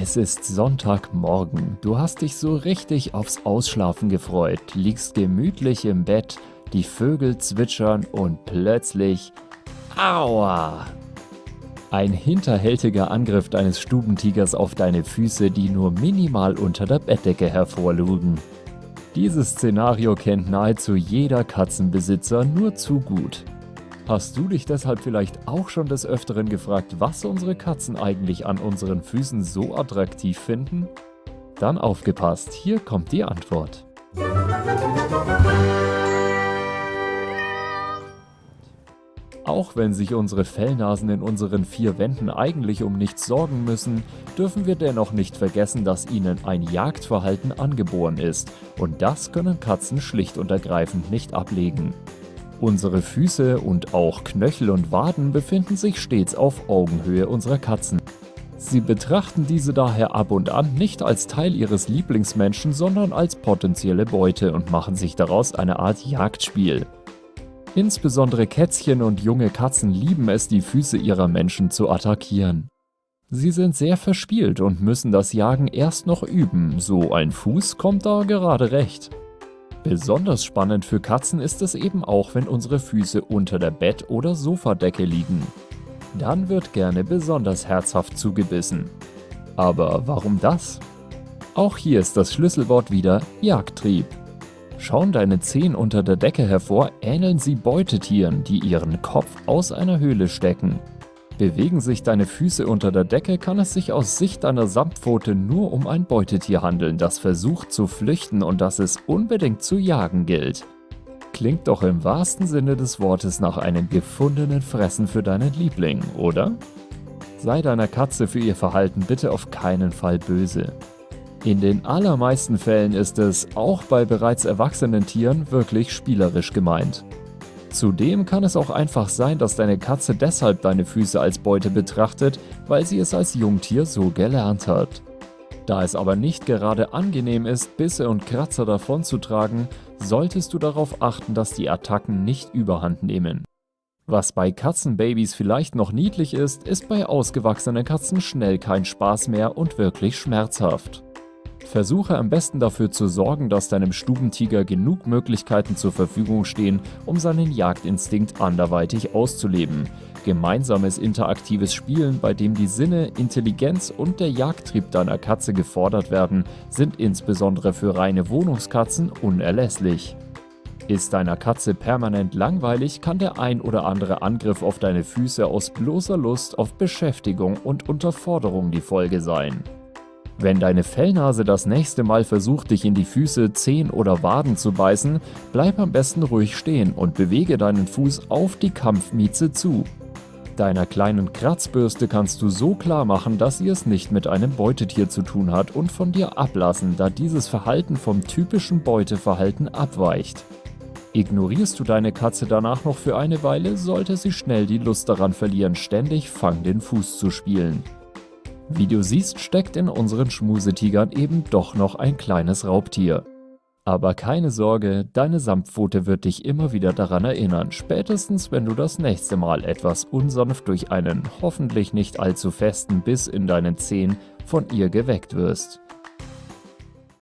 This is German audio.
Es ist Sonntagmorgen. Du hast dich so richtig aufs Ausschlafen gefreut, liegst gemütlich im Bett, die Vögel zwitschern und plötzlich Aua! Ein hinterhältiger Angriff deines Stubentigers auf deine Füße, die nur minimal unter der Bettdecke hervorlugen. Dieses Szenario kennt nahezu jeder Katzenbesitzer nur zu gut. Hast du dich deshalb vielleicht auch schon des Öfteren gefragt, was unsere Katzen eigentlich an unseren Füßen so attraktiv finden? Dann aufgepasst, hier kommt die Antwort. Auch wenn sich unsere Fellnasen in unseren vier Wänden eigentlich um nichts sorgen müssen, dürfen wir dennoch nicht vergessen, dass ihnen ein Jagdverhalten angeboren ist, und das können Katzen schlicht und ergreifend nicht ablegen. Unsere Füße und auch Knöchel und Waden befinden sich stets auf Augenhöhe unserer Katzen. Sie betrachten diese daher ab und an nicht als Teil ihres Lieblingsmenschen, sondern als potenzielle Beute und machen sich daraus eine Art Jagdspiel. Insbesondere Kätzchen und junge Katzen lieben es, die Füße ihrer Menschen zu attackieren. Sie sind sehr verspielt und müssen das Jagen erst noch üben, so ein Fuß kommt da gerade recht. Besonders spannend für Katzen ist es eben auch, wenn unsere Füße unter der Bett- oder Sofadecke liegen. Dann wird gerne besonders herzhaft zugebissen. Aber warum das? Auch hier ist das Schlüsselwort wieder Jagdtrieb. Schauen deine Zehen unter der Decke hervor, ähneln sie Beutetieren, die ihren Kopf aus einer Höhle stecken. Bewegen sich deine Füße unter der Decke, kann es sich aus Sicht deiner Samtpfote nur um ein Beutetier handeln, das versucht zu flüchten und das es unbedingt zu jagen gilt. Klingt doch im wahrsten Sinne des Wortes nach einem gefundenen Fressen für deinen Liebling, oder? Sei deiner Katze für ihr Verhalten bitte auf keinen Fall böse. In den allermeisten Fällen ist es, auch bei bereits erwachsenen Tieren, wirklich spielerisch gemeint. Zudem kann es auch einfach sein, dass deine Katze deshalb deine Füße als Beute betrachtet, weil sie es als Jungtier so gelernt hat. Da es aber nicht gerade angenehm ist, Bisse und Kratzer davonzutragen, solltest du darauf achten, dass die Attacken nicht überhand nehmen. Was bei Katzenbabys vielleicht noch niedlich ist, ist bei ausgewachsenen Katzen schnell kein Spaß mehr und wirklich schmerzhaft. Versuche am besten dafür zu sorgen, dass deinem Stubentiger genug Möglichkeiten zur Verfügung stehen, um seinen Jagdinstinkt anderweitig auszuleben. Gemeinsames interaktives Spielen, bei dem die Sinne, Intelligenz und der Jagdtrieb deiner Katze gefordert werden, sind insbesondere für reine Wohnungskatzen unerlässlich. Ist deiner Katze permanent langweilig, kann der ein oder andere Angriff auf deine Füße aus bloßer Lust auf Beschäftigung und Unterforderung die Folge sein. Wenn deine Fellnase das nächste Mal versucht, dich in die Füße, Zehen oder Waden zu beißen, bleib am besten ruhig stehen und bewege deinen Fuß auf die Kampfmieze zu. Deiner kleinen Kratzbürste kannst du so klar machen, dass sie es nicht mit einem Beutetier zu tun hat und von dir ablassen, da dieses Verhalten vom typischen Beuteverhalten abweicht. Ignorierst du deine Katze danach noch für eine Weile, sollte sie schnell die Lust daran verlieren, ständig Fang den Fuß zu spielen. Wie du siehst, steckt in unseren Schmusetigern eben doch noch ein kleines Raubtier. Aber keine Sorge, deine Samtpfote wird dich immer wieder daran erinnern, spätestens wenn du das nächste Mal etwas unsanft durch einen hoffentlich nicht allzu festen Biss in deinen Zehen von ihr geweckt wirst.